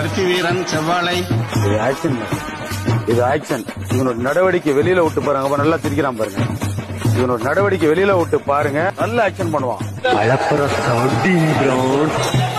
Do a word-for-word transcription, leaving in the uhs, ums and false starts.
பருத்தி வீரன் செவ்வாழை. இது ஆக்ஷன், இது ஆக்ஷன். இவனோட நடவடிக்கை வெளியில விட்டு பாருங்க, நல்லா சிரிக்கிறான் பாருங்க. இவனோட நடவடிக்கை வெளியில விட்டு பாருங்க, நல்ல ஆக்ஷன் பண்ணுவான். அழப்புற